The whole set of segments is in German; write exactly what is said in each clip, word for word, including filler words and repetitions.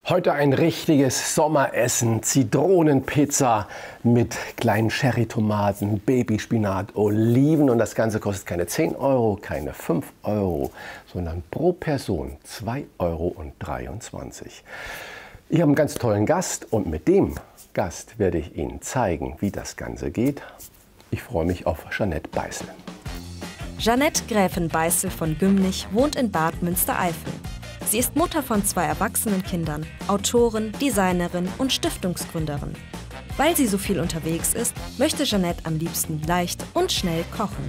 Heute ein richtiges Sommeressen, Zitronenpizza mit kleinen Cherrytomaten, Babyspinat, Oliven und das Ganze kostet keine zehn Euro, keine fünf Euro, sondern pro Person zwei Euro dreiundzwanzig. Ich habe einen ganz tollen Gast und mit dem Gast werde ich Ihnen zeigen, wie das Ganze geht. Ich freue mich auf Jeanette Beißel. Jeanette Gräfin Beißel von Gümnich wohnt in Bad Münstereifel. Sie ist Mutter von zwei erwachsenen Kindern, Autorin, Designerin und Stiftungsgründerin. Weil sie so viel unterwegs ist, möchte Jeanette am liebsten leicht und schnell kochen.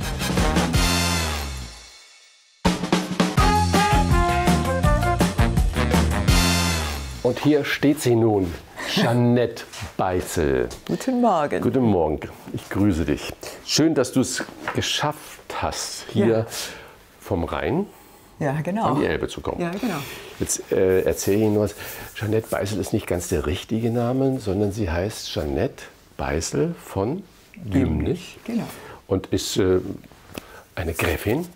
Und hier steht sie nun, Jeanette Beißel. Guten Morgen. Guten Morgen, ich grüße dich. Schön, dass du es geschafft hast, hier Ja. vom Rhein Ja, genau. an die Elbe zu kommen. Ja, genau. Jetzt äh, erzähle ich Ihnen was. Jeanette Beißel ist nicht ganz der richtige Name, sondern sie heißt Jeanette Beißel von Gümnich. Genau. Und ist äh, eine Gräfin.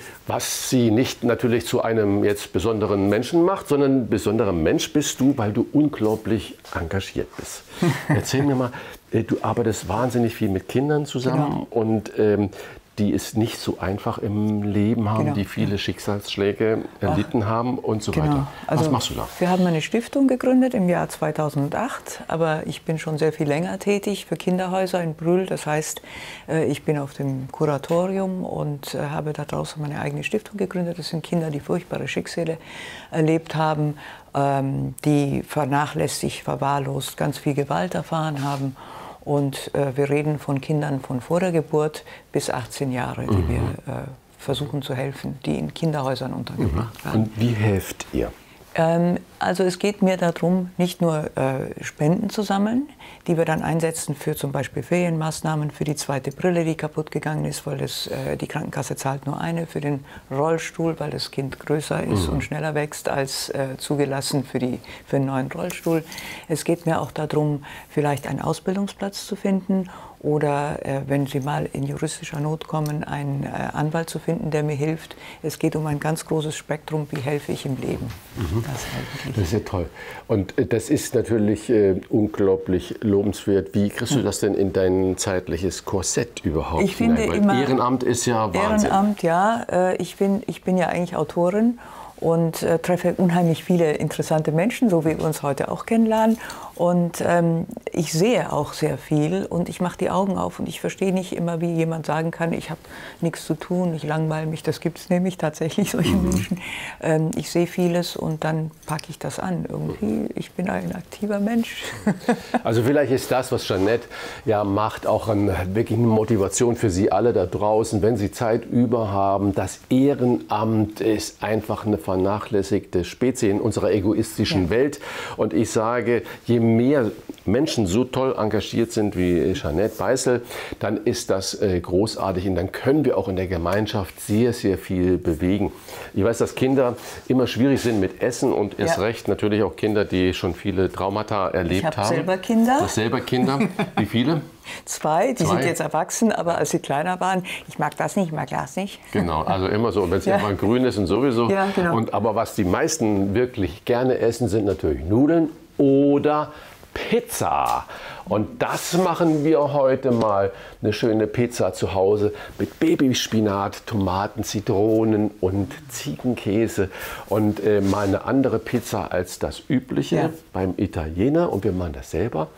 Was sie nicht natürlich zu einem jetzt besonderen Menschen macht, sondern ein besonderer Mensch bist du, weil du unglaublich engagiert bist. Erzähl mir mal, äh, du arbeitest wahnsinnig viel mit Kindern zusammen, Genau. und ähm, die es nicht so einfach im Leben haben, Genau. die viele Schicksalsschläge erlitten Ach, haben und so Genau. weiter. Also, Was machst du da? Wir haben eine Stiftung gegründet im Jahr zweitausendacht, aber ich bin schon sehr viel länger tätig für Kinderhäuser in Brühl. Das heißt, äh, ich bin auf dem Kuratorium und äh, habe da draußen meine eigene Stiftung gegründet. Das sind Kinder, die furchtbare Schicksale erlebt haben, ähm, die vernachlässigt, verwahrlost, ganz viel Gewalt erfahren haben. Und äh, wir reden von Kindern von vor der Geburt bis achtzehn Jahre, die Mhm. wir äh, versuchen zu helfen, die in Kinderhäusern untergebracht werden. Und wie helft ihr? Ähm, also es geht mir darum, nicht nur äh, Spenden zu sammeln, die wir dann einsetzen für zum Beispiel Ferienmaßnahmen, für die zweite Brille, die kaputt gegangen ist, weil das, äh, die Krankenkasse zahlt nur eine, für den Rollstuhl, weil das Kind größer ist Mhm. und schneller wächst als äh, zugelassen für, die, für einen neuen Rollstuhl. Es geht mir auch darum, vielleicht einen Ausbildungsplatz zu finden oder, äh, wenn Sie mal in juristischer Not kommen, einen äh, Anwalt zu finden, der mir hilft. Es geht um ein ganz großes Spektrum, wie helfe ich im Leben. Mhm. Das eigentlich. Das ist ja toll. Und äh, das ist natürlich äh, unglaublich lobenswert. Wie kriegst du das denn in dein zeitliches Korsett überhaupt Ich finde hinein? Weil immer- Ehrenamt ist ja Wahnsinn. Ehrenamt, ja. Äh, ich, bin, ich bin ja eigentlich Autorin und äh, treffe unheimlich viele interessante Menschen, so wie wir uns heute auch kennenlernen. Und ähm, ich sehe auch sehr viel und ich mache die Augen auf und ich verstehe nicht immer, wie jemand sagen kann, ich habe nichts zu tun, ich langweile mich. Das gibt es nämlich tatsächlich, solche Mhm. Menschen. Ähm, ich sehe vieles und dann packe ich das an. Irgendwie, ich bin ein aktiver Mensch. Also vielleicht ist das, was Jeanette ja macht, auch ein, wirklich eine Motivation für Sie alle da draußen, wenn Sie Zeit über haben. Das Ehrenamt ist einfach eine vernachlässigte Spezie in unserer egoistischen Ja. Welt. Und ich sage, je mehr Menschen so toll engagiert sind wie Jeanette Beißel, dann ist das äh, großartig und dann können wir auch in der Gemeinschaft sehr, sehr viel bewegen. Ich weiß, dass Kinder immer schwierig sind mit Essen und erst Ja. recht natürlich auch Kinder, die schon viele Traumata erlebt Ich habe haben. selber Kinder. Du hast selber Kinder. Wie viele? Zwei, die Zwei? sind jetzt erwachsen, aber als sie kleiner waren, ich mag das nicht, ich mag das nicht. Genau, also immer so. Und wenn es Ja. immer grün ist und sowieso. Ja, genau. Und, aber was die meisten wirklich gerne essen, sind natürlich Nudeln oder Pizza. Und das machen wir heute mal. Eine schöne Pizza zu Hause mit Babyspinat, Tomaten, Zitronen und Ziegenkäse. Und äh, mal eine andere Pizza als das übliche Ja. beim Italiener. Und wir machen das selber.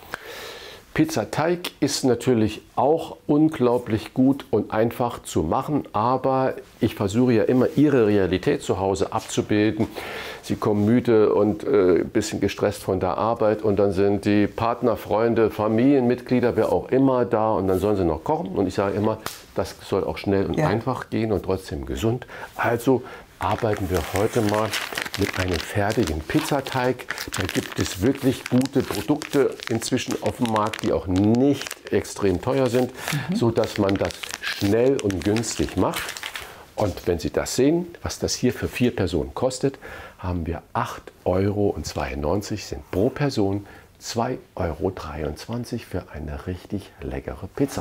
Pizzateig ist natürlich auch unglaublich gut und einfach zu machen, aber ich versuche ja immer, Ihre Realität zu Hause abzubilden. Sie kommen müde und äh, ein bisschen gestresst von der Arbeit und dann sind die Partner, Freunde, Familienmitglieder, wer auch immer da und dann sollen sie noch kochen. Und ich sage immer, das soll auch schnell und Ja. einfach gehen und trotzdem gesund. Also arbeiten wir heute mal mit einem fertigen Pizzateig. Da gibt es wirklich gute Produkte inzwischen auf dem Markt, die auch nicht extrem teuer sind, mhm. so dass man das schnell und günstig macht. Und wenn Sie das sehen, was das hier für vier Personen kostet, haben wir acht Euro zweiundneunzig sind pro Person zwei Euro dreiundzwanzig für eine richtig leckere Pizza.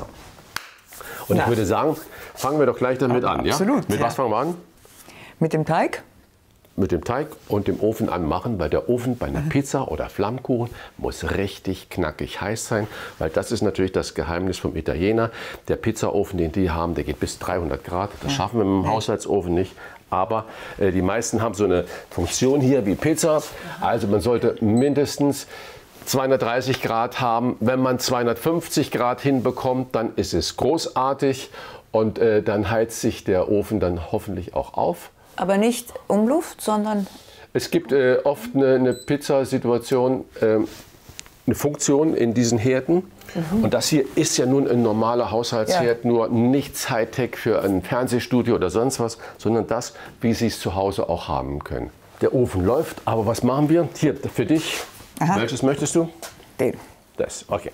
Und Ja. ich würde sagen, fangen wir doch gleich damit an. Absolut, Ja? Mit ja. was fangen wir an? Mit dem Teig? mit dem Teig und dem Ofen anmachen, weil der Ofen bei einer Pizza oder Flammkuchen muss richtig knackig heiß sein, weil das ist natürlich das Geheimnis vom Italiener. Der Pizzaofen, den die haben, der geht bis dreihundert Grad. Das schaffen wir mit dem Haushaltsofen nicht. Aber äh, die meisten haben so eine Funktion hier wie Pizza. Also man sollte mindestens zweihundertdreißig Grad haben. Wenn man zweihundertfünfzig Grad hinbekommt, dann ist es großartig und äh, dann heizt sich der Ofen dann hoffentlich auch auf. Aber nicht Umluft, sondern... Es gibt äh, oft eine, eine Pizzasituation, äh, eine Funktion in diesen Herden. Mhm. Und das hier ist ja nun ein normaler Haushaltsherd, ja. nur nichts Hightech für ein Fernsehstudio oder sonst was, sondern das, wie Sie es zu Hause auch haben können. Der Ofen läuft, aber was machen wir? Hier, für dich. Aha. Welches möchtest du? Den. Das, okay.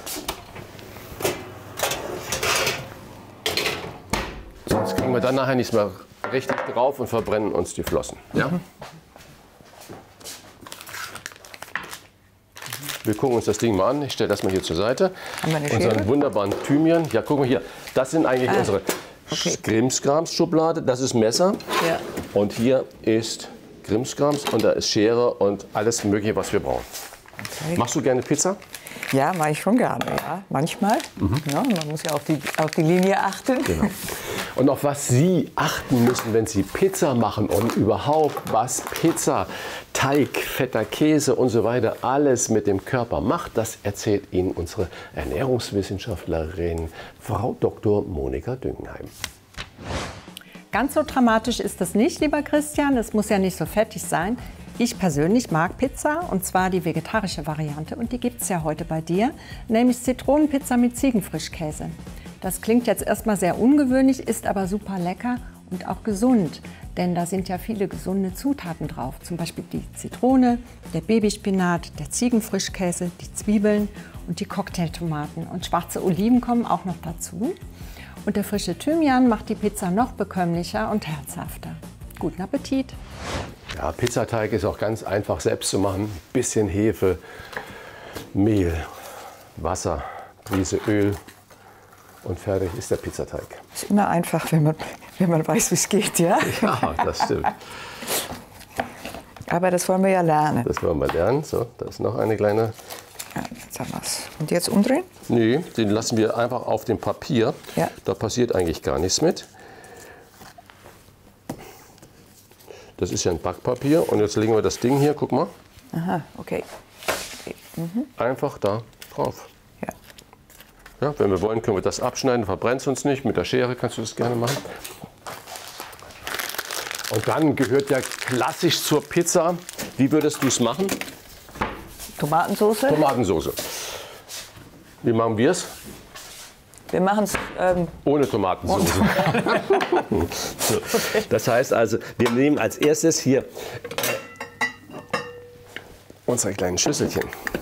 Sonst kriegen wir dann nachher nichts mehr richtig drauf und verbrennen uns die Flossen. Ja? Mhm. Wir gucken uns das Ding mal an. Ich stelle das mal hier zur Seite. Haben wir eine Unseren Schere? wunderbaren Thymian. Ja, guck mal hier. Das sind eigentlich ah, unsere okay. Krimskrams-Schublade. Das ist Messer. Ja. Und hier ist Krimskrams und da ist Schere und alles Mögliche, was wir brauchen. Okay. Machst du gerne Pizza? Ja, mache ich schon gerne, ja. Manchmal. Mhm. Ja, man muss ja auf die, auf die Linie achten. Genau. Und auf was Sie achten müssen, wenn Sie Pizza machen und überhaupt was Pizza, Teig, fetter Käse und so weiter alles mit dem Körper macht, das erzählt Ihnen unsere Ernährungswissenschaftlerin Frau Doktor Monika Düngenheim. Ganz so dramatisch ist das nicht, lieber Christian. Es muss ja nicht so fettig sein. Ich persönlich mag Pizza, und zwar die vegetarische Variante. Und die gibt es ja heute bei dir, nämlich Zitronenpizza mit Ziegenfrischkäse. Das klingt jetzt erstmal sehr ungewöhnlich, ist aber super lecker und auch gesund. Denn da sind ja viele gesunde Zutaten drauf. Zum Beispiel die Zitrone, der Babyspinat, der Ziegenfrischkäse, die Zwiebeln und die Cocktailtomaten. Und schwarze Oliven kommen auch noch dazu. Und der frische Thymian macht die Pizza noch bekömmlicher und herzhafter. Guten Appetit! Ja, Pizzateig ist auch ganz einfach selbst zu machen. Ein bisschen Hefe, Mehl, Wasser, Prise Öl und fertig ist der Pizzateig. Ist immer einfach, wenn man, wenn man weiß, wie es geht, ja? Ja, das stimmt. Aber das wollen wir ja lernen. Das wollen wir lernen. So, da ist noch eine kleine. Ja, jetzt haben wir's. Und jetzt umdrehen? Nee, den lassen wir einfach auf dem Papier. Ja. Da passiert eigentlich gar nichts mit. Das ist ja ein Backpapier und jetzt legen wir das Ding hier, guck mal. Aha, okay. okay. Mhm. Einfach da drauf. Ja. Ja, wenn wir wollen, können wir das abschneiden, verbrennt es uns nicht. Mit der Schere kannst du das gerne machen. Und dann gehört ja klassisch zur Pizza. Wie würdest du es machen? Tomatensauce? Tomatensauce. Wie machen wir es? Wir machen es ähm, ohne Tomatensauce. So, das heißt also, wir nehmen als erstes hier äh, unsere kleinen Schüsselchen.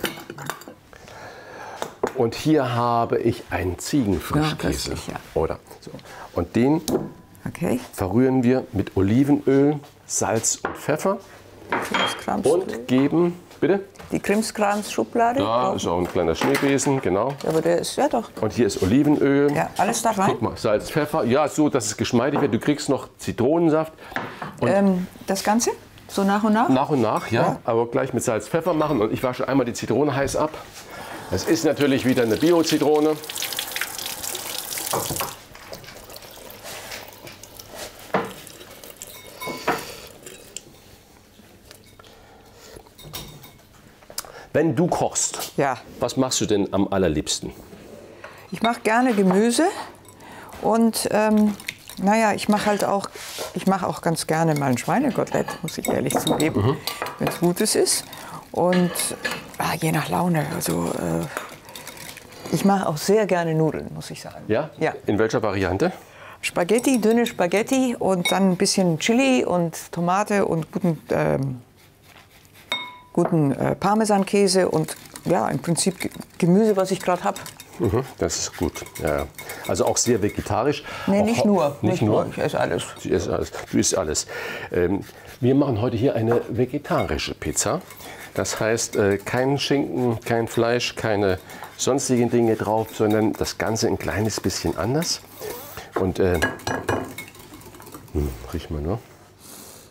Und hier habe ich einen Ziegenfrischkäse. Ja, ja. Oder so. Und den okay. verrühren wir mit Olivenöl, Salz und Pfeffer. Und geben, bitte? Die Krimskrams-Schublade. Da ist auch ein kleiner Schneebesen, genau. Ja, aber der ist ja doch. Und hier ist Olivenöl. Ja, alles da rein. Guck mal, Salz, Pfeffer. Ja, so, dass es geschmeidig wird. Du kriegst noch Zitronensaft. Und ähm, das Ganze? So nach und nach? Nach und nach, ja. ja. Aber gleich mit Salz, Pfeffer machen. Und ich wasche einmal die Zitrone heiß ab. Das ist natürlich wieder eine Bio-Zitrone. Wenn du kochst, ja. was machst du denn am allerliebsten? Ich mache gerne Gemüse und ähm, naja, ich mache halt auch, ich mache auch ganz gerne mal ein Schweinekotelett, muss ich ehrlich zugeben, mhm. wenn es Gutes ist. Und ah, je nach Laune, also äh, ich mache auch sehr gerne Nudeln, muss ich sagen. Ja? Ja. In welcher Variante? Spaghetti, dünne Spaghetti und dann ein bisschen Chili und Tomate und guten ähm, guten äh, Parmesankäse und ja, im Prinzip Gemüse, was ich gerade habe. Mhm, das ist gut. Ja. Also auch sehr vegetarisch. Nee, auch nicht nur. Nicht, nicht nur. nur. Ich esse alles. Du isst alles. Du isst alles. Ähm, wir machen heute hier eine vegetarische Pizza. Das heißt, äh, kein Schinken, kein Fleisch, keine sonstigen Dinge drauf, sondern das Ganze ein kleines bisschen anders. Und äh, hm, riech mal nur.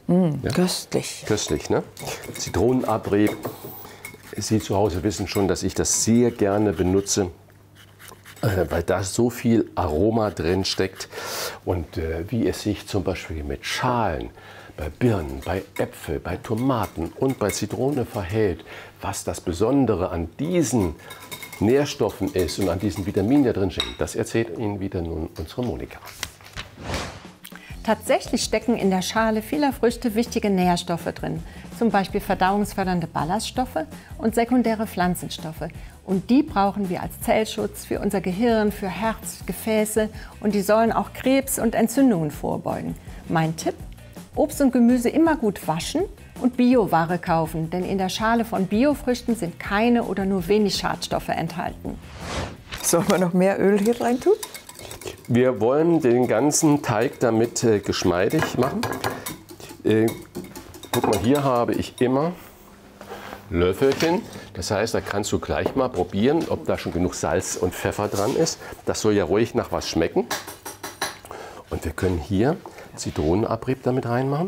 Mm, ja? Köstlich. Köstlich, ne? Zitronenabrieb. Sie zu Hause wissen schon, dass ich das sehr gerne benutze, äh, weil da so viel Aroma drin steckt. Und äh, wie es sich zum Beispiel mit Schalen, bei Birnen, bei Äpfeln, bei Tomaten und bei Zitrone verhält, was das Besondere an diesen Nährstoffen ist und an diesen Vitaminen, die drin stehen, das erzählt Ihnen wieder nun unsere Monika. Tatsächlich stecken in der Schale vieler Früchte wichtige Nährstoffe drin, zum Beispiel verdauungsfördernde Ballaststoffe und sekundäre Pflanzenstoffe. Und die brauchen wir als Zellschutz für unser Gehirn, für Herz, Gefäße und die sollen auch Krebs und Entzündungen vorbeugen. Mein Tipp: Obst und Gemüse immer gut waschen und Bioware kaufen, denn in der Schale von Biofrüchten sind keine oder nur wenig Schadstoffe enthalten. Sollen wir noch mehr Öl hier rein tun? Wir wollen den ganzen Teig damit äh, geschmeidig machen. Äh, guck mal, hier habe ich immer Löffelchen. Das heißt, da kannst du gleich mal probieren, ob da schon genug Salz und Pfeffer dran ist. Das soll ja ruhig nach was schmecken. Und wir können hier Zitronenabrieb damit reinmachen.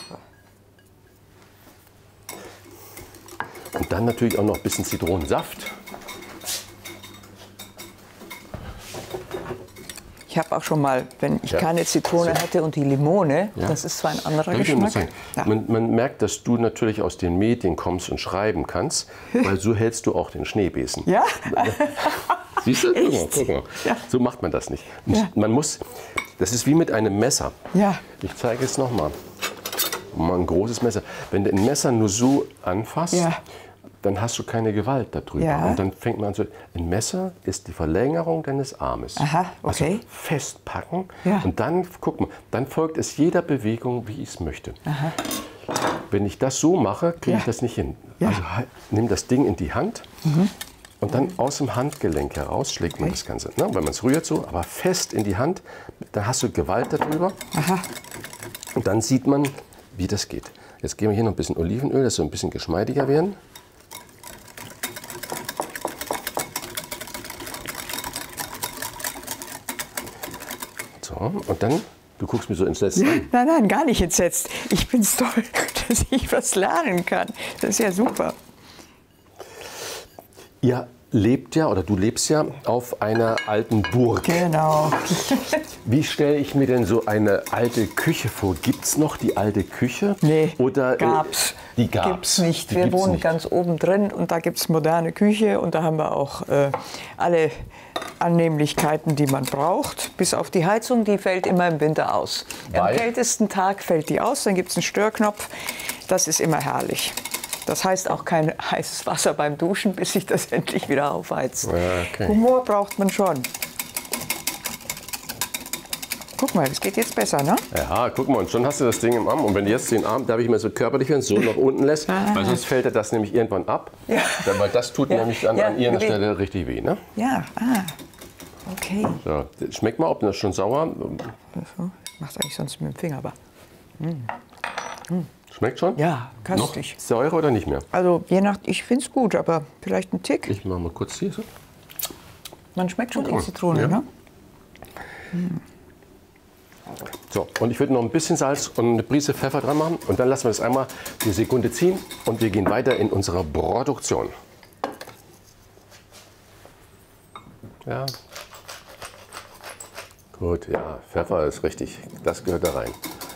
Und dann natürlich auch noch ein bisschen Zitronensaft. Ich habe auch schon mal, wenn ich Ja. keine Zitrone hatte und die Limone, Ja. das ist zwar ein anderer Darf ich dir mal Geschmack. sagen? Ja. Man, man merkt, dass du natürlich aus den Medien kommst und schreiben kannst, weil so hältst du auch den Schneebesen. Ja? Siehst du? Guck mal, Echt? guck mal. Ja. So macht man das nicht. Ja. Man muss, das ist wie mit einem Messer. Ja. Ich zeige es nochmal. Mal ein großes Messer. Wenn du ein Messer nur so anfasst, Ja. dann hast du keine Gewalt darüber. Ja. Und dann fängt man an zu. Ein Messer ist die Verlängerung deines Armes. Aha, okay. Also festpacken. Ja. Und dann, guck mal, dann folgt es jeder Bewegung, wie ich es möchte. Aha. Wenn ich das so mache, kriege Ja. ich das nicht hin. Ja. Also halt, nimm das Ding in die Hand und dann aus dem Handgelenk heraus schlägt man Okay. das Ganze. Ne? Weil man es rührt so, aber fest in die Hand. Da hast du Gewalt darüber. Aha. Und dann sieht man, wie das geht. Jetzt geben wir hier noch ein bisschen Olivenöl, das soll ein bisschen geschmeidiger werden. So, und dann, du guckst mir so ins Letzte an. Nein, nein, gar nicht entsetzt. Ich bin stolz, dass ich was lernen kann. Das ist ja super. Ihr lebt ja, oder du lebst ja auf einer alten Burg. Genau. Wie stelle ich mir denn so eine alte Küche vor? Gibt es noch die alte Küche? Nee, Oder, äh, gab's. Die gab's. Gibt's nicht. Die Wir gibt's wohnen nicht. ganz oben drin und da gibt es moderne Küche und da haben wir auch äh, alle Annehmlichkeiten, die man braucht. Bis auf die Heizung, die fällt immer im Winter aus. Weil? Am kältesten Tag fällt die aus, dann gibt es einen Störknopf. Das ist immer herrlich. Das heißt auch kein heißes Wasser beim Duschen, bis sich das endlich wieder aufheizt. Ja, okay. Humor braucht man schon. Guck mal, das geht jetzt besser, ne? Ja, guck mal, und schon hast du das Ding im Arm. Und wenn du jetzt den Arm, darf ich mal so körperlich werden, so nach unten lässt, weil sonst fällt er das nämlich irgendwann ab. Ja. Weil das tut Ja, nämlich an, ja, an irgendeiner weh. Stelle richtig weh. Ne? Ja, ah, okay. So, schmeckt mal, ob das schon sauer. So, ich mach's eigentlich sonst mit dem Finger, aber. Schmeckt schon? Ja, Noch köstlich. Säure oder nicht mehr? Also je nach, ich finde es gut, aber vielleicht ein Tick. Ich mache mal kurz hier so. Man schmeckt schon Okay. die Zitrone, Ja. ne? So, und ich würde noch ein bisschen Salz und eine Prise Pfeffer dran machen. Und dann lassen wir das einmal eine Sekunde ziehen und wir gehen weiter in unserer Produktion. Ja. Gut, ja, Pfeffer ist richtig. Das gehört da rein.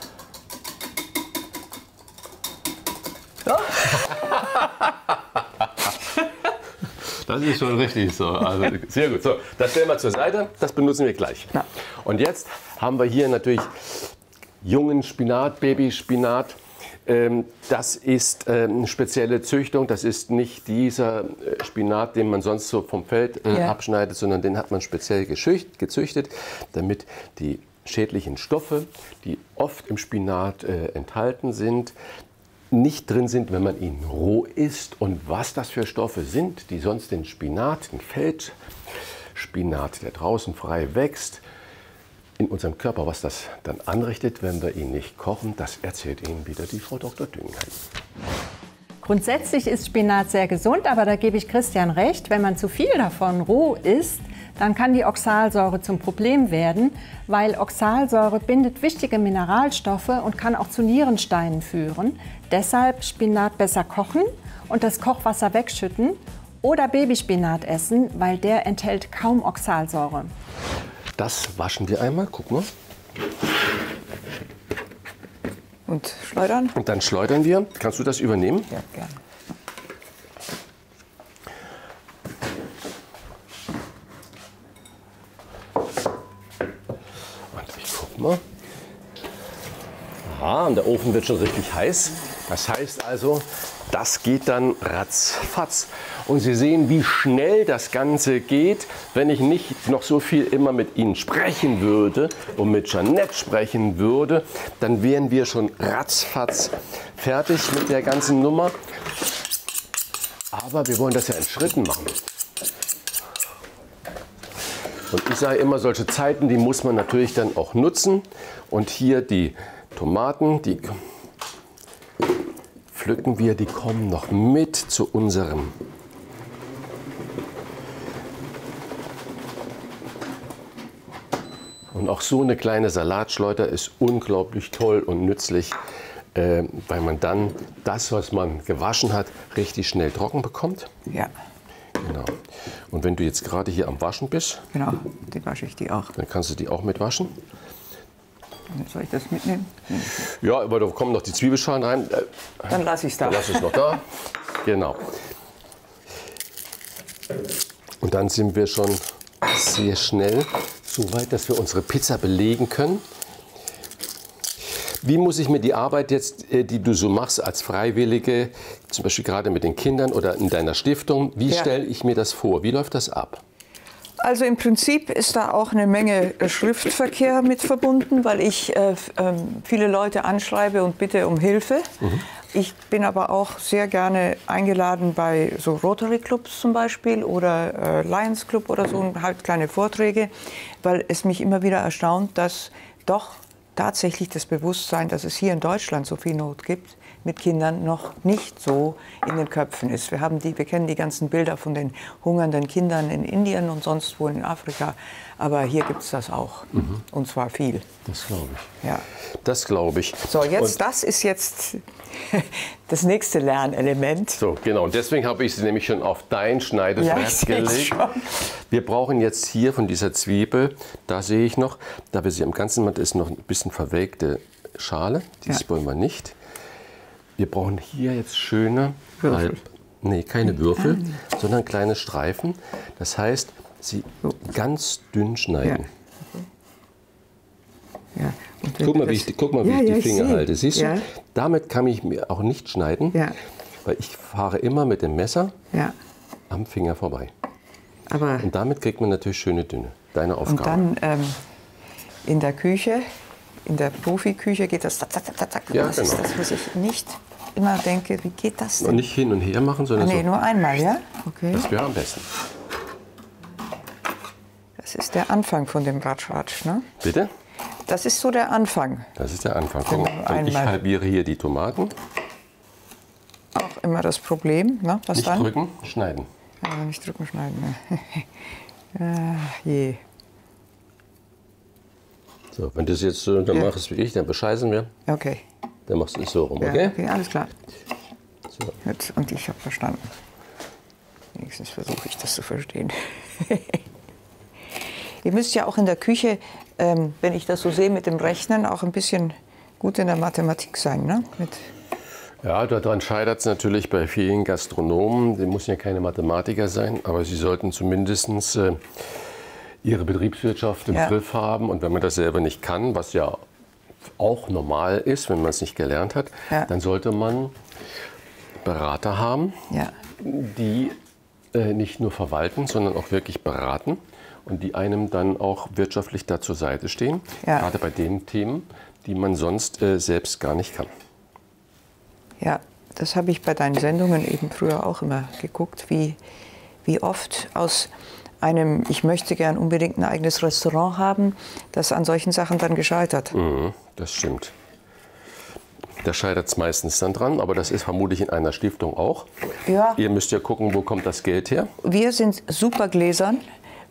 Das ist schon richtig so. Also, sehr gut. So, das stellen wir zur Seite. Das benutzen wir gleich. Ja. Und jetzt haben wir hier natürlich jungen Spinat, Babyspinat. Ähm, Das ist ähm, eine spezielle Züchtung. Das ist nicht dieser äh, Spinat, den man sonst so vom Feld äh, Ja. abschneidet, sondern den hat man speziell geschücht- gezüchtet, damit die schädlichen Stoffe, die oft im Spinat äh, enthalten sind, nicht drin sind, wenn man ihn roh isst. Und was das für Stoffe sind, die sonst den Spinat, den Feldspinat, der draußen frei wächst, in unserem Körper, was das dann anrichtet, wenn wir ihn nicht kochen, das erzählt Ihnen wieder die Frau Doktor Düngenheim. Grundsätzlich ist Spinat sehr gesund, aber da gebe ich Christian recht, wenn man zu viel davon roh isst, dann kann die Oxalsäure zum Problem werden, weil Oxalsäure bindet wichtige Mineralstoffe und kann auch zu Nierensteinen führen. Deshalb Spinat besser kochen und das Kochwasser wegschütten oder Babyspinat essen, weil der enthält kaum Oxalsäure. Das waschen wir einmal, guck mal. Und schleudern? Und dann schleudern wir. Kannst du das übernehmen? Ja, gerne. Und ich guck mal. Aha, und der Ofen wird schon richtig heiß. Das heißt also, das geht dann ratzfatz. Und Sie sehen, wie schnell das Ganze geht, wenn ich nicht noch so viel immer mit Ihnen sprechen würde und mit Jeanette sprechen würde, dann wären wir schon ratzfatz fertig mit der ganzen Nummer. Aber wir wollen das ja in Schritten machen. Und ich sage immer, solche Zeiten, die muss man natürlich dann auch nutzen. Und hier die Tomaten, die pflücken wir, die kommen noch mit zu unserem Und auch so eine kleine Salatschleuder ist unglaublich toll und nützlich, äh, weil man dann das, was man gewaschen hat, richtig schnell trocken bekommt. Ja. Genau. Und wenn du jetzt gerade hier am Waschen bist, Genau, die wasche ich die auch. dann kannst du die auch mit waschen. Soll ich das mitnehmen? Ja, aber da kommen noch die Zwiebelschalen rein. Äh, Dann lasse ich es da. Dann lass es noch da. Genau. Und dann sind wir schon sehr schnell so weit, dass wir unsere Pizza belegen können. Wie muss ich mir die Arbeit jetzt, die du so machst als Freiwillige, zum Beispiel gerade mit den Kindern oder in deiner Stiftung, wie Ja. stelle ich mir das vor? Wie läuft das ab? Also im Prinzip ist da auch eine Menge Schriftverkehr mit verbunden, weil ich äh, ähm, viele Leute anschreibe und bitte um Hilfe. Mhm. Ich bin aber auch sehr gerne eingeladen bei so Rotary Clubs zum Beispiel oder äh, Lions Club oder so, und halt kleine Vorträge, weil es mich immer wieder erstaunt, dass doch tatsächlich das Bewusstsein, dass es hier in Deutschland so viel Not gibt, mit Kindern noch nicht so in den Köpfen ist. Wir, haben die, wir kennen die ganzen Bilder von den hungernden Kindern in Indien und sonst wo in Afrika, aber hier gibt es das auch, mhm. und zwar viel. Das glaube ich. Ja. Das glaube ich. So, jetzt, und das ist jetzt das nächste Lernelement. So, genau. Und deswegen habe ich sie nämlich schon auf dein Schneidebrett Ja, ich seh's gelegt. schon. Wir brauchen jetzt hier von dieser Zwiebel, da sehe ich noch, da wir sie am ganzen Rand ist noch ein bisschen verwelkte Schale. Die Ja. wollen wir nicht. Wir brauchen hier jetzt schöne, Würfel. halb, nee, keine Würfel, sondern kleine Streifen. Das heißt, sie ganz dünn schneiden. Ja. Ja. Und wenn Guck du mal, wie das- ich, guck mal, wie Ja, ich ja, die ich Finger sehe. halte. Siehst Ja. du? Damit kann ich mir auch nicht schneiden, Ja. weil ich fahre immer mit dem Messer Ja. am Finger vorbei. Aber Und damit kriegt man natürlich schöne Dünne. Deine Aufgabe. und dann ähm, in der Küche, in der Profiküche geht das zack, zack, zack, zack. Ja, Das ist genau. das, was ich nicht immer denke, wie geht das Und denn? nicht hin und her machen, Ah, sondern nee, so. nur einmal, ja? Okay. Das wäre am besten. Das ist der Anfang von dem Ratsch-Ratsch, ne? Bitte? Das ist so der Anfang. Das ist der Anfang. Guck Genau, mal. Und ich einmal. halbiere hier die Tomaten. Auch immer das Problem, ne? Was Nicht dann? drücken, schneiden. Ja, nicht drücken, schneiden. Ne? Ach, je. So, wenn du es jetzt so dann Ja. machst wie ich, dann bescheißen wir. Okay. Dann machst du es so rum, Ja, okay? okay, alles klar. So. Jetzt, und ich habe verstanden. Wenigstens versuche ich das zu verstehen. Ihr müsst ja auch in der Küche, ähm, wenn ich das so sehe mit dem Rechnen, auch ein bisschen gut in der Mathematik sein, ne? Mit Ja, daran scheitert es natürlich bei vielen Gastronomen. Die müssen ja keine Mathematiker sein, aber sie sollten zumindest äh, ihre Betriebswirtschaft im Ja. Griff haben. Und wenn man das selber nicht kann, was ja auch normal ist, wenn man es nicht gelernt hat, Ja. dann sollte man Berater haben, ja. die äh, nicht nur verwalten, sondern auch wirklich beraten und die einem dann auch wirtschaftlich da zur Seite stehen, Ja. gerade bei den Themen, die man sonst äh, selbst gar nicht kann. Ja, das habe ich bei deinen Sendungen eben früher auch immer geguckt, wie, wie oft aus einem, ich möchte gern unbedingt ein eigenes Restaurant haben, das an solchen Sachen dann gescheitert. Mhm, das stimmt. Da scheitert es meistens dann dran, aber das ist vermutlich in einer Stiftung auch. Ja. Ihr müsst ja gucken, wo kommt das Geld her. Wir sind super gläsern.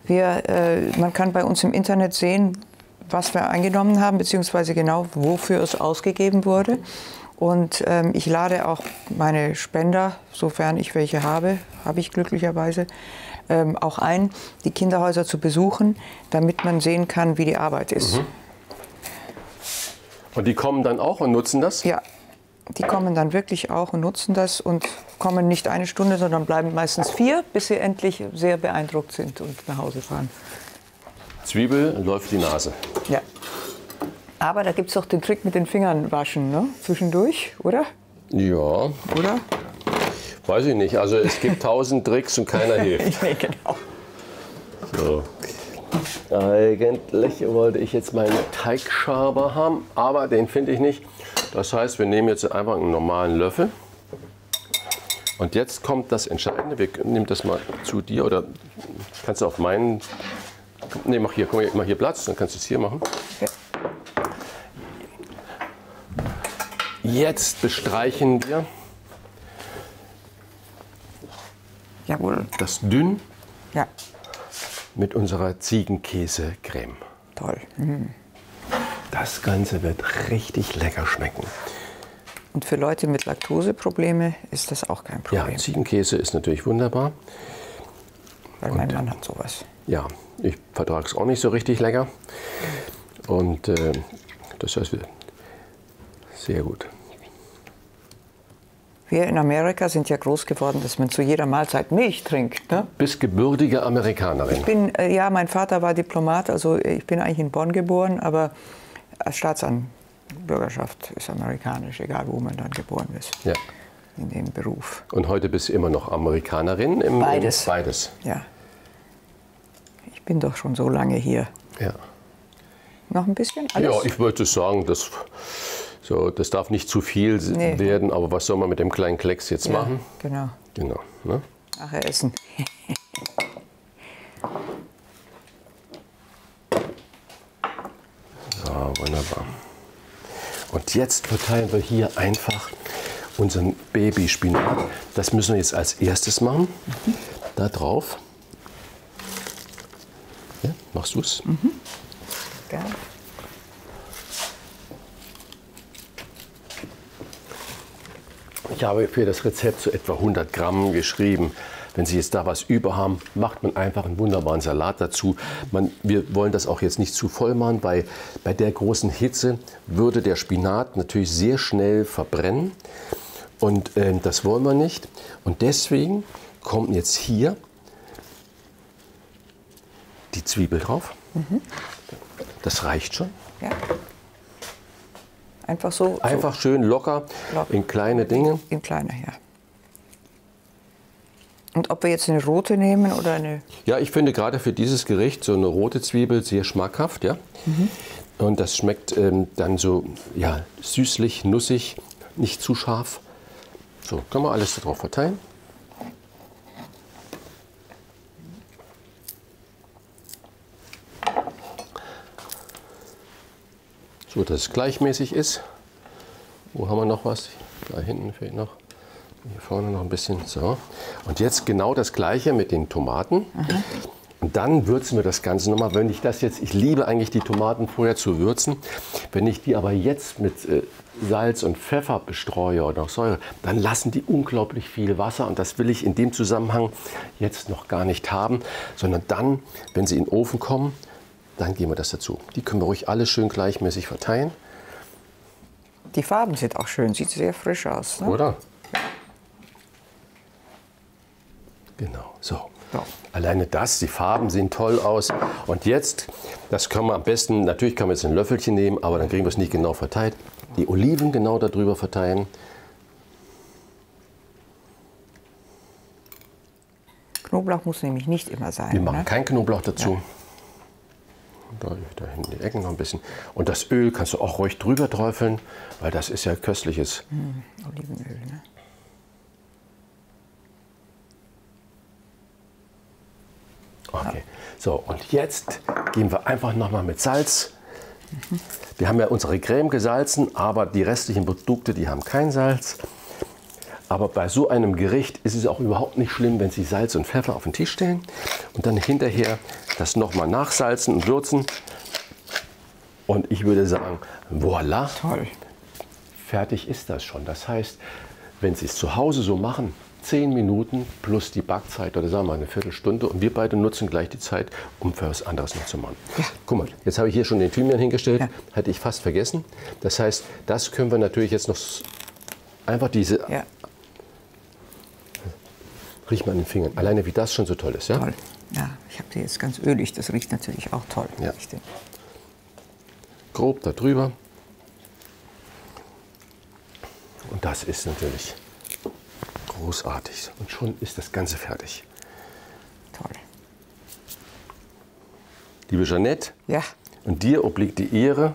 Wir, äh, man kann bei uns im Internet sehen, was wir eingenommen haben, beziehungsweise genau wofür es ausgegeben wurde. Und ähm, ich lade auch meine Spender, sofern ich welche habe, habe ich glücklicherweise, ähm, auch ein, die Kinderhäuser zu besuchen, damit man sehen kann, wie die Arbeit ist. Mhm. Und die kommen dann auch und nutzen das? Ja, die kommen dann wirklich auch und nutzen das und kommen nicht eine Stunde, sondern bleiben meistens vier, bis sie endlich sehr beeindruckt sind und nach Hause fahren. Zwiebel läuft die Nase. Ja. Aber da gibt es doch den Trick mit den Fingern waschen, ne? Zwischendurch, oder? Ja. Oder? Weiß ich nicht. Also es gibt tausend Tricks und keiner hilft. Nee, genau. So. Eigentlich wollte ich jetzt meinen Teigschaber haben, aber den finde ich nicht. Das heißt, wir nehmen jetzt einfach einen normalen Löffel. Und jetzt kommt das Entscheidende. Wir nehmen das mal zu dir oder kannst du auf meinen. Ne, mach hier, guck mal, mach hier Platz, dann kannst du es hier machen. Ja. Jetzt bestreichen wir Jawohl. das dünn Ja, mit unserer Ziegenkäsecreme. toll. Mhm. Das Ganze wird richtig lecker schmecken. Und für Leute mit Laktoseprobleme ist das auch kein Ja, Problem. Ziegenkäse ist natürlich wunderbar. Weil mein Mann hat sowas. Ja, ich vertrage es auch nicht so richtig lecker. Und äh, das heißt, sehr gut. Wir in Amerika sind ja groß geworden, dass man zu jeder Mahlzeit Milch trinkt. Ne? Bist gebürtige Amerikanerin. Ich bin, äh, ja, mein Vater war Diplomat, also ich bin eigentlich in Bonn geboren, aber als Staatsbürgerschaft ist amerikanisch, egal wo man dann geboren ist. Ja. In dem Beruf. Und heute bist du immer noch Amerikanerin? Im, Beides. Im, beides. Ja. Ich bin doch schon so lange hier. Ja. Noch ein bisschen? Alles? Ja, ich würde sagen, das, so, das darf nicht zu viel Nee. werden, aber was soll man mit dem kleinen Klecks jetzt Ja, machen? genau. Genau. Ne? Nachher essen. So, wunderbar. Und jetzt verteilen wir hier einfach unseren Babyspinat. Das müssen wir jetzt als erstes machen. Mhm. Da drauf. Ja, machst du es? Mhm. Gerne. Ich habe für das Rezept so etwa hundert Gramm geschrieben. Wenn Sie jetzt da was über haben, macht man einfach einen wunderbaren Salat dazu. Man, wir wollen das auch jetzt nicht zu voll machen, weil bei der großen Hitze würde der Spinat natürlich sehr schnell verbrennen. Und äh, das wollen wir nicht. Und deswegen kommt jetzt hier die Zwiebel drauf. Mhm. Das reicht schon. Ja. Einfach so. Einfach so schön locker, locker in kleine Dinge. In kleine, ja. Und ob wir jetzt eine rote nehmen oder eine... Ja, ich finde gerade für dieses Gericht so eine rote Zwiebel sehr schmackhaft. Ja? Mhm. Und das schmeckt ähm, dann so ja, süßlich, nussig, nicht zu scharf. So, können wir alles darauf verteilen. So, dass es gleichmäßig ist. Wo haben wir noch was? Da hinten fehlt noch. Hier vorne noch ein bisschen. So. Und jetzt genau das Gleiche mit den Tomaten. Mhm. Und dann würzen wir das Ganze nochmal. Wenn ich das jetzt, ich liebe eigentlich die Tomaten vorher zu würzen. Wenn ich die aber jetzt mit äh, Salz und Pfeffer bestreue oder noch Säure, dann lassen die unglaublich viel Wasser. Und das will ich in dem Zusammenhang jetzt noch gar nicht haben. Sondern dann, wenn sie in den Ofen kommen, dann geben wir das dazu. Die können wir ruhig alle schön gleichmäßig verteilen. Die Farben sind auch schön, sieht sehr frisch aus. Ne? Oder? Genau, so. So. Alleine das, die Farben sehen toll aus. Und jetzt, das können wir am besten, natürlich kann man jetzt ein Löffelchen nehmen, aber dann kriegen wir es nicht genau verteilt. Die Oliven genau darüber verteilen. Knoblauch muss nämlich nicht immer sein. Wir machen ne? keinen Knoblauch dazu. Ja. Da, da hinten die Ecken noch ein bisschen. Und das Öl kannst du auch ruhig drüber träufeln, weil das ist ja köstliches. Hm, Olivenöl, ne? Okay, so und jetzt gehen wir einfach nochmal mit Salz. Mhm. Wir haben ja unsere Creme gesalzen, aber die restlichen Produkte, die haben kein Salz. Aber bei so einem Gericht ist es auch überhaupt nicht schlimm, wenn Sie Salz und Pfeffer auf den Tisch stellen und dann hinterher das nochmal nachsalzen und würzen. Und ich würde sagen, voilà, Toll. fertig ist das schon. Das heißt, wenn Sie es zu Hause so machen, zehn Minuten plus die Backzeit oder sagen wir mal eine Viertelstunde und wir beide nutzen gleich die Zeit, um für was anderes noch zu machen. Ja. Guck mal, jetzt habe ich hier schon den Thymian hingestellt, Ja. hatte ich fast vergessen. Das heißt, das können wir natürlich jetzt noch einfach diese... Ja, Riech mal an den Fingern. Alleine wie das schon so toll ist, ja? toll. Ja, ich habe die jetzt ganz ölig. Das riecht natürlich auch toll. Ja. Richtig. Grob da drüber. Und das ist natürlich großartig. Und schon ist das Ganze fertig. Toll. Liebe Jeanette, Ja, und dir obliegt die Ehre,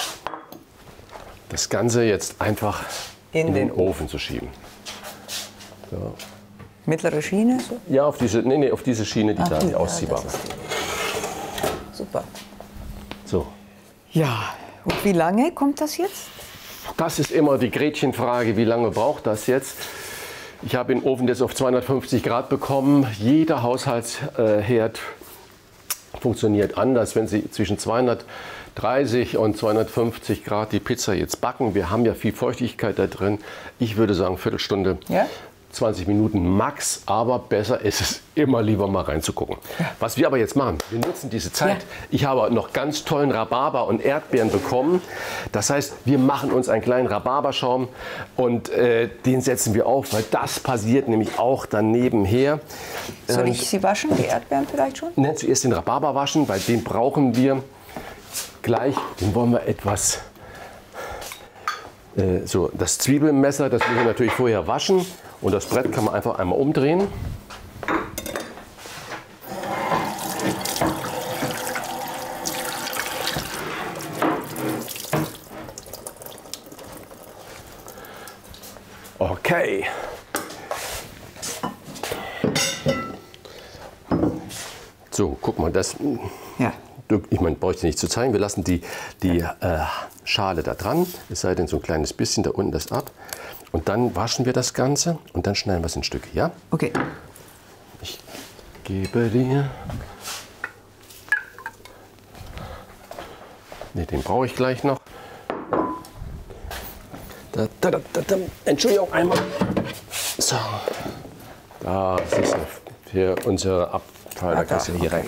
das Ganze jetzt einfach in, In den, den Ofen zu schieben. So. mittlere Schiene. So. Ja, auf diese, nee, nee, auf diese Schiene, die da die, die ja, ausziehbare. das ist die. Super. So. Ja, und wie lange kommt das jetzt? Das ist immer die Gretchenfrage, wie lange braucht das jetzt? Ich habe den Ofen jetzt auf zweihundertfünfzig Grad bekommen. Jeder Haushaltsherd funktioniert anders. Wenn Sie zwischen zweihundertdreißig und zweihundertfünfzig Grad die Pizza jetzt backen, wir haben ja viel Feuchtigkeit da drin. Ich würde sagen Viertelstunde, Ja? zwanzig Minuten max, aber besser ist es immer lieber mal reinzugucken. Was wir aber jetzt machen, wir nutzen diese Zeit. Ja. Ich habe noch ganz tollen Rhabarber und Erdbeeren bekommen. Das heißt, wir machen uns einen kleinen Rhabarberschaum und äh, den setzen wir auf, weil das passiert nämlich auch dann nebenher. Soll Und- ich sie waschen, die Erdbeeren vielleicht schon? Ne, zuerst den Rhabarber waschen, weil den brauchen wir gleich. Den wollen wir etwas, äh, so das Zwiebelmesser, das müssen wir natürlich vorher waschen. Und das Brett kann man einfach einmal umdrehen. Okay. So, guck mal, das, Ja. ich meine, brauche ich dir nicht zu zeigen. Wir lassen die, die äh, Schale da dran, es sei denn so ein kleines bisschen da unten das ab. Und dann waschen wir das Ganze und dann schneiden wir es in Stücke, ja? Okay. Ich gebe dir. Ne, den brauche ich gleich noch. Da, da, da, da, da. Entschuldigung, einmal. So. Da ist es für unsere Abfall. Da kannst du hier rein.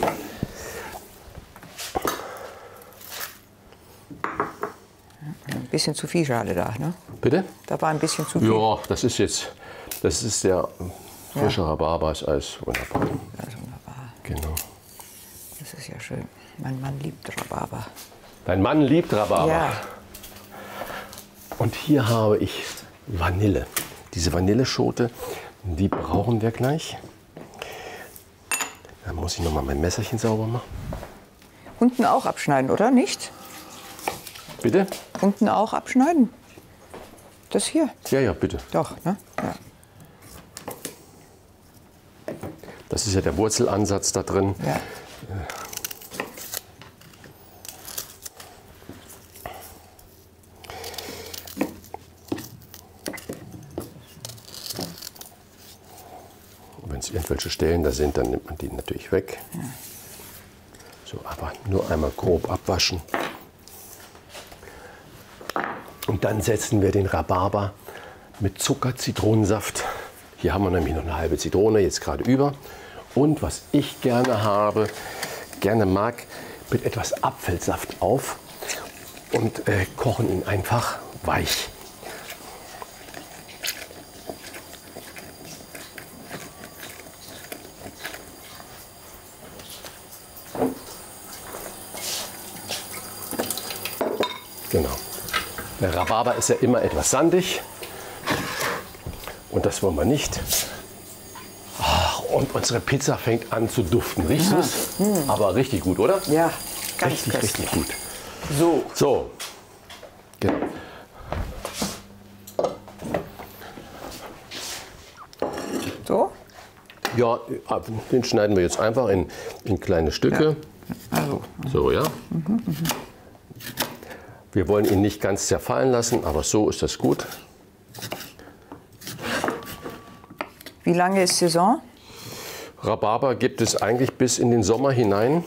Ein bisschen zu viel Schale da, ne? Bitte? Da war ein bisschen zu viel. Ja, das ist jetzt. Das ist der frische Rhabarber, ist alles wunderbar. Das ist wunderbar. Genau. Das ist ja schön. Mein Mann liebt Rhabarber. Dein Mann liebt Rhabarber. Ja. Und hier habe ich Vanille. Diese Vanilleschote, die brauchen wir gleich. Dann muss ich noch mal mein Messerchen sauber machen. Unten auch abschneiden, oder nicht? Bitte? Unten auch abschneiden? Das hier? Ja, ja, bitte. Doch, ne? Ja. Das ist ja der Wurzelansatz da drin. Ja. Wenn es irgendwelche Stellen da sind, dann nimmt man die natürlich weg. So, aber nur einmal grob abwaschen. Und dann setzen wir den Rhabarber mit Zucker, Zitronensaft. Hier haben wir nämlich noch eine halbe Zitrone, jetzt gerade über. Und was ich gerne habe, gerne mag, mit etwas Apfelsaft auf und äh, kochen ihn einfach weich. Genau. Der Rhabarber ist ja immer etwas sandig und das wollen wir nicht. Ach, und unsere Pizza fängt an zu duften. Riechst du es? Aber richtig gut, oder? Ja, ganz Richtig, köstlich. richtig gut. So. So. Genau. So? Ja, den schneiden wir jetzt einfach in, in kleine Stücke. Also, So, ja. Wir wollen ihn nicht ganz zerfallen lassen, aber so ist das gut. Wie lange ist Saison? Rhabarber gibt es eigentlich bis in den Sommer hinein.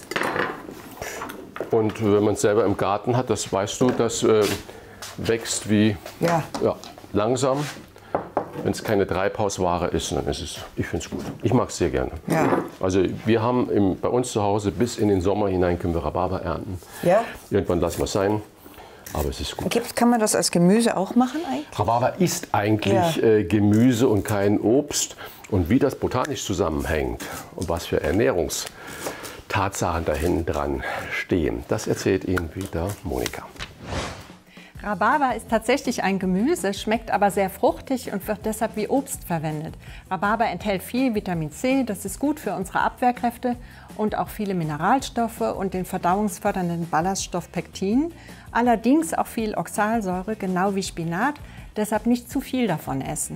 Und wenn man es selber im Garten hat, das weißt du, das äh, wächst wie Ja. Ja, langsam. Wenn es keine Treibhausware ist, dann ist es, ich finde es gut. Ich mag es sehr gerne. Ja. Also wir haben im, bei uns zu Hause bis in den Sommer hinein können wir Rhabarber ernten. Ja. Irgendwann lassen wir es sein, aber es ist gut. Gibt, kann man das als Gemüse auch machen eigentlich? Rhabarber ist eigentlich Ja. äh, Gemüse und kein Obst. Und wie das botanisch zusammenhängt und was für Ernährungstatsachen da hinten dran stehen, das erzählt Ihnen wieder Monika. Rhabarber ist tatsächlich ein Gemüse, schmeckt aber sehr fruchtig und wird deshalb wie Obst verwendet. Rhabarber enthält viel Vitamin C, das ist gut für unsere Abwehrkräfte und auch viele Mineralstoffe und den verdauungsfördernden Ballaststoff Pektin. Allerdings auch viel Oxalsäure, genau wie Spinat, deshalb nicht zu viel davon essen.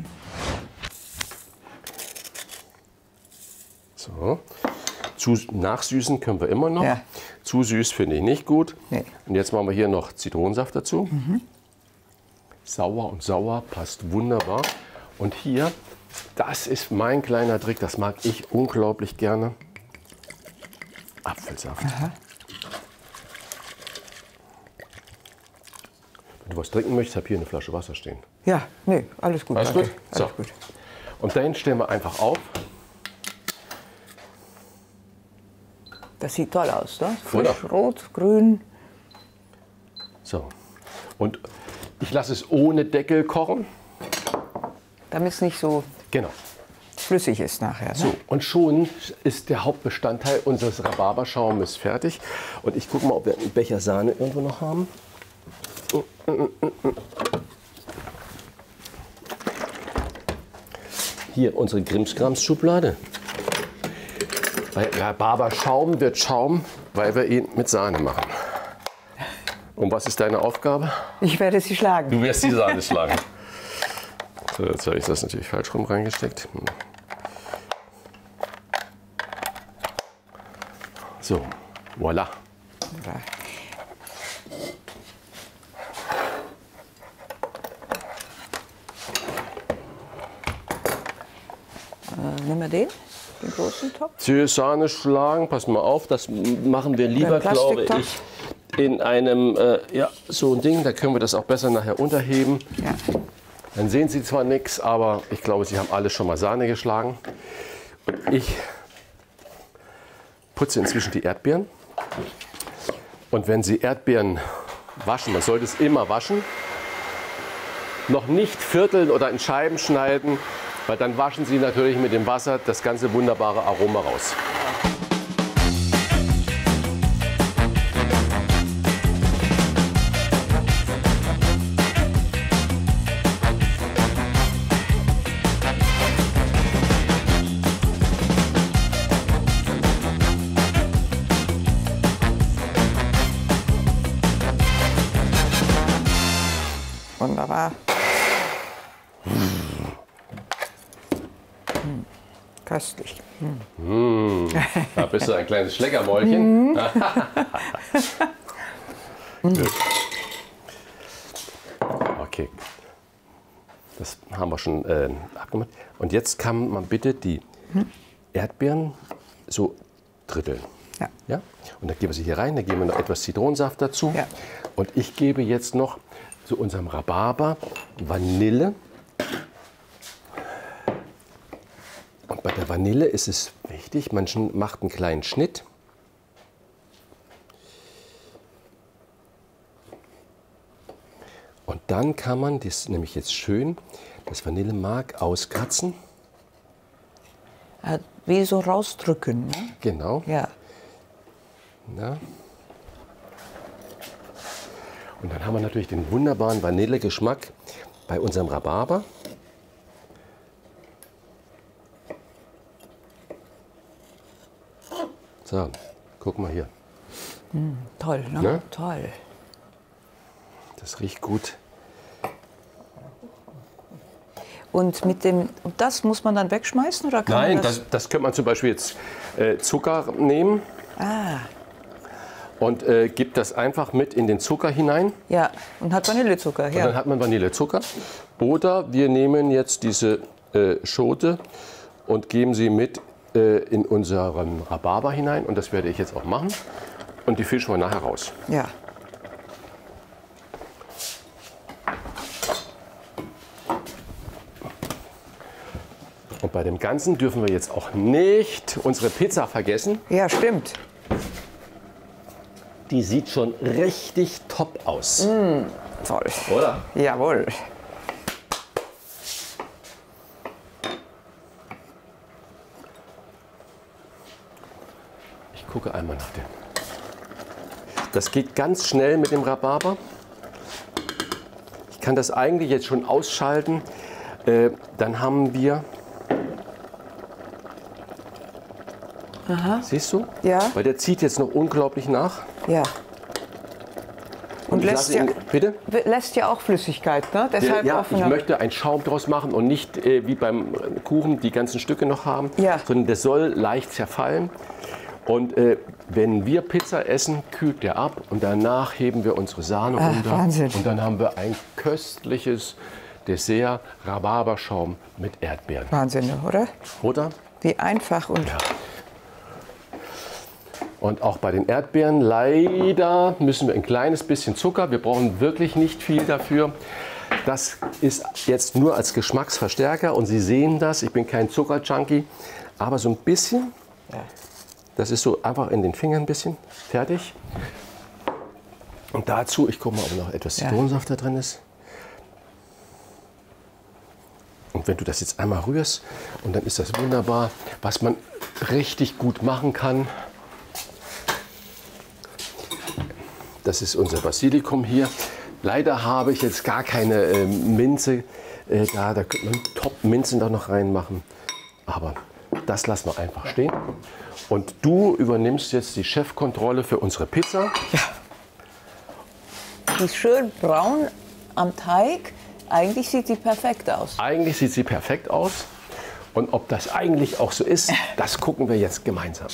So. Zu nachsüßen können wir immer noch. Ja. Zu süß finde ich nicht gut. Nee. Und jetzt machen wir hier noch Zitronensaft dazu. Mhm. Sauer und sauer passt wunderbar. Und hier, das ist mein kleiner Trick, das mag ich unglaublich gerne. Apfelsaft. Aha. Wenn du was trinken möchtest, habe hier eine Flasche Wasser stehen. Ja, nee, alles gut. Alles danke. gut? Alles So. gut. Und dahin stellen wir einfach auf. Das sieht toll aus, ne? Frisch, Oder? rot, grün. So. Und ich lasse es ohne Deckel kochen. Damit es nicht so Genau. flüssig ist nachher. Ne? So, und schon ist der Hauptbestandteil unseres Rhabarberschaumes fertig. Und ich gucke mal, ob wir einen Becher Sahne irgendwo noch haben. Hier unsere Krimskrams-Schublade. Bei Rhabarberschaum wird Schaum, weil wir ihn mit Sahne machen. Und was ist deine Aufgabe? Ich werde sie schlagen. Du wirst die Sahne schlagen. So, jetzt habe ich das natürlich falsch rum reingesteckt. So, voilà. Äh, nimm mal den, den großen Topf. Die Sahne schlagen, pass mal auf, das machen wir lieber, Beim glaube Plastiktopf? ich, in einem, äh, ja, so ein Ding, da können wir das auch besser nachher unterheben. Ja. Dann sehen Sie zwar nichts, aber ich glaube, Sie haben alle schon mal Sahne geschlagen. Und ich putze inzwischen die Erdbeeren. Und wenn Sie Erdbeeren waschen, man sollte es immer waschen, noch nicht vierteln oder in Scheiben schneiden, weil dann waschen Sie natürlich mit dem Wasser das ganze wunderbare Aroma raus. Wunderbar. Köstlich. Mmh, da bist du ein kleines Schleckermäulchen. Mhm. Okay, das haben wir schon äh, abgemacht. Und jetzt kann man bitte die Erdbeeren so dritteln. Ja. Ja? Und dann geben wir sie hier rein, dann geben wir noch etwas Zitronensaft dazu. Ja. Und ich gebe jetzt noch zu unserem Rhabarber Vanille. Und bei der Vanille ist es wichtig, man macht einen kleinen Schnitt. Und dann kann man das nämlich jetzt schön, das Vanillemark auskratzen. Äh, Wie so rausdrücken. Ne? Genau. Ja. Ja. Und dann haben wir natürlich den wunderbaren Vanillegeschmack bei unserem Rhabarber. So, guck mal hier. Toll, ne? Ne? Toll. Das riecht gut. Und mit dem, und das muss man dann wegschmeißen oder kann Nein, man das? das, das könnte man zum Beispiel jetzt äh, Zucker nehmen Ah, und äh, gibt das einfach mit in den Zucker hinein. ja. Und hat Vanillezucker, Und dann ja. hat man Vanillezucker. Oder wir nehmen jetzt diese Zitronenschote und geben sie mit äh, in unseren Rhabarber hinein. Und das werde ich jetzt auch machen. Und die fischen wir nachher raus. Ja. Und bei dem Ganzen dürfen wir jetzt auch nicht unsere Pizza vergessen. Ja, stimmt. Die sieht schon richtig top aus. Mm, toll. Oder? Jawohl. Ich gucke einmal nach dem. Das geht ganz schnell mit dem Rhabarber. Ich kann das eigentlich jetzt schon ausschalten. Äh, dann haben wir... Aha. Siehst du? Ja. Weil der zieht jetzt noch unglaublich nach. Ja. Und, ich lässt, lasse ja, ihn, bitte? lässt ja auch Flüssigkeit, ne? Deshalb Ja, ich offener. möchte einen Schaum draus machen und nicht äh, wie beim Kuchen die ganzen Stücke noch haben, Ja. sondern der soll leicht zerfallen. Und äh, wenn wir Pizza essen, kühlt der ab und danach heben wir unsere Sahne Ach, runter. Wahnsinn. Und dann haben wir ein köstliches Dessert, Rhabarberschaum mit Erdbeeren. Wahnsinn, oder? Oder? Wie einfach und Ja. Und auch bei den Erdbeeren, leider müssen wir ein kleines bisschen Zucker. Wir brauchen wirklich nicht viel dafür. Das ist jetzt nur als Geschmacksverstärker und Sie sehen das. Ich bin kein Zuckerjunkie, aber so ein bisschen. Ja. Das ist so einfach in den Fingern ein bisschen. Fertig. Und dazu, ich gucke mal, ob noch etwas Ja. Zitronensaft da drin ist. Und wenn du das jetzt einmal rührst, und dann ist das wunderbar, was man richtig gut machen kann. Das ist unser Basilikum hier. Leider habe ich jetzt gar keine äh, Minze äh, da. Da könnte man Top-Minzen da noch reinmachen. Aber das lassen wir einfach stehen. Und du übernimmst jetzt die Chefkontrolle für unsere Pizza. die ist schön braun am Teig. Eigentlich sieht sie perfekt aus. Eigentlich sieht sie perfekt aus. Und ob das eigentlich auch so ist, das gucken wir jetzt gemeinsam.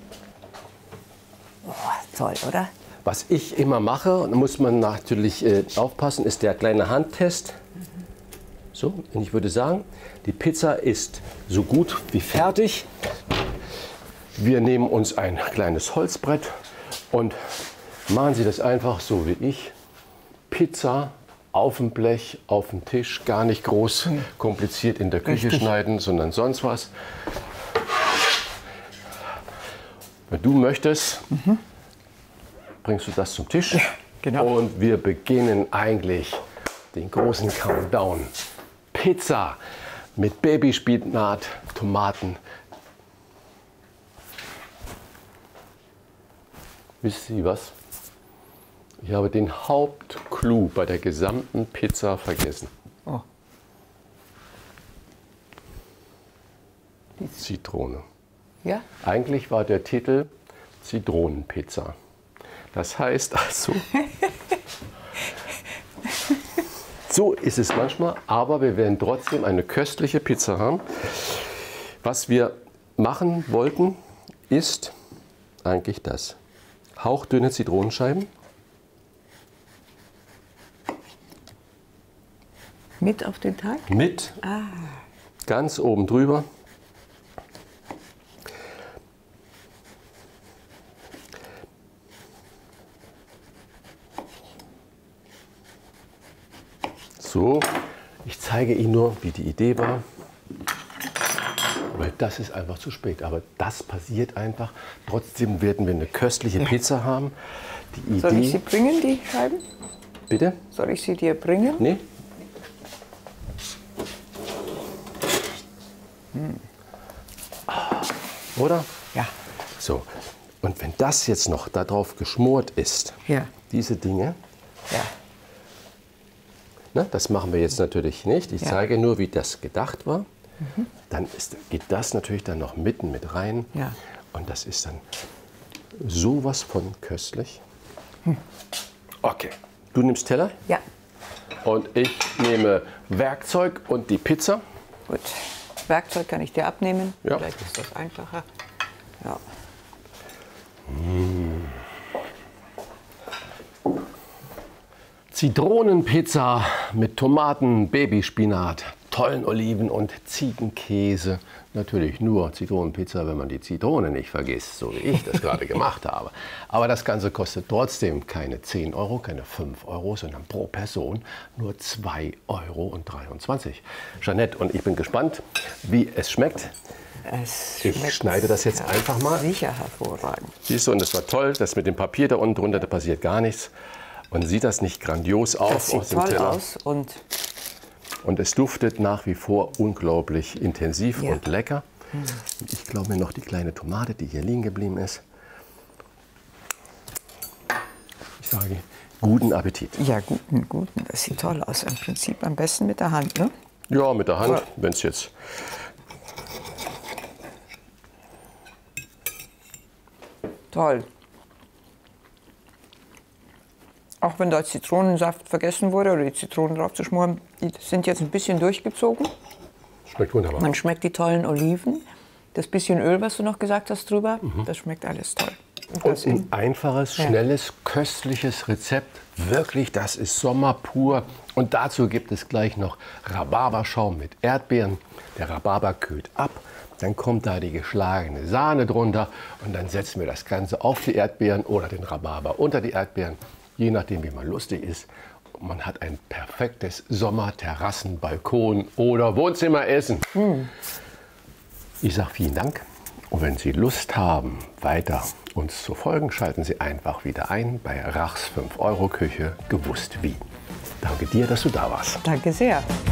Oh, toll, oder? Was ich immer mache, und da muss man natürlich äh, aufpassen, ist der kleine Handtest. So, und ich würde sagen, die Pizza ist so gut wie fertig. Wir nehmen uns ein kleines Holzbrett und machen Sie das einfach so wie ich. Pizza auf dem Blech, auf dem Tisch, gar nicht groß kompliziert in der Küche Richtig. schneiden, sondern sonst was. Wenn du möchtest, mhm. bringst du das zum Tisch. Ja, genau. Und wir beginnen eigentlich den großen Countdown. Pizza mit Babyspinat, Tomaten. Wisst ihr was? Ich habe den Hauptclou bei der gesamten Pizza vergessen. Oh. Die Zitrone. Ja? Eigentlich war der Titel Zitronenpizza. Das heißt also, so ist es manchmal, aber wir werden trotzdem eine köstliche Pizza haben. Was wir machen wollten, ist eigentlich das. Hauchdünne Zitronenscheiben. Mit auf den Teig? Mit Ah. ganz oben drüber. So, ich zeige Ihnen nur, wie die Idee war. Weil das ist einfach zu spät. Aber das passiert einfach. Trotzdem werden wir eine köstliche Pizza haben. Die Soll ich Idee. sie bringen, die Scheiben? Bitte? Soll ich sie dir bringen? Nee? Oder? Ja. So. Und wenn das jetzt noch darauf geschmort ist, Ja. diese Dinge, Ja. ne, das machen wir jetzt natürlich nicht. Ich Ja. zeige nur, wie das gedacht war. Dann ist, geht das natürlich dann noch mitten mit rein. Ja. Und das ist dann sowas von köstlich. Okay, du nimmst Teller Ja. und ich nehme Werkzeug und die Pizza. Gut. Werkzeug kann ich dir abnehmen. Ja. Vielleicht ist das einfacher. Ja. Zitronenpizza mit Tomaten, Babyspinat. tollen Oliven und Ziegenkäse. Natürlich nur Zitronenpizza, wenn man die Zitrone nicht vergisst, so wie ich das gerade gemacht habe. Aber das Ganze kostet trotzdem keine zehn Euro, keine fünf Euro, sondern pro Person nur zwei Euro dreiundzwanzig. Jeanette, und ich bin gespannt, wie es schmeckt. Es Ich schneide das jetzt ja, einfach mal. Sicher hervorragend. Siehst du, und das war toll, das mit dem Papier da unten drunter, da passiert gar nichts. Und sieht das nicht grandios aus? Das sieht aus dem toll Teller? aus und Und es duftet nach wie vor unglaublich intensiv Ja. und lecker. Und ich glaube mir noch die kleine Tomate, die hier liegen geblieben ist. Ich sage, guten Appetit. ja, guten, guten. Das sieht toll aus. Im Prinzip am besten mit der Hand, ne? Ja, mit der Hand, Ja. wenn es jetzt... Toll. Auch wenn da Zitronensaft vergessen wurde oder die Zitronen drauf zu schmoren, die sind jetzt ein bisschen durchgezogen. Schmeckt wunderbar. Man schmeckt die tollen Oliven. Das bisschen Öl, was du noch gesagt hast drüber, Mhm. das schmeckt alles toll. Und Und das ein einfaches, schnelles, köstliches Rezept. Wirklich, das ist Sommer pur. Und dazu gibt es gleich noch Rhabarberschaum mit Erdbeeren. Der Rhabarber kühlt ab. Dann kommt da die geschlagene Sahne drunter. Und dann setzen wir das Ganze auf die Erdbeeren oder den Rhabarber unter die Erdbeeren. Je nachdem, wie man lustig ist. Und man hat ein perfektes Sommer-Terrassen-, Balkon- oder Wohnzimmeressen. Ich sage vielen Dank. Und wenn Sie Lust haben, weiter uns zu folgen, schalten Sie einfach wieder ein bei Rachs fünf Euro Küche, gewusst wie. Danke dir, dass du da warst. Danke sehr.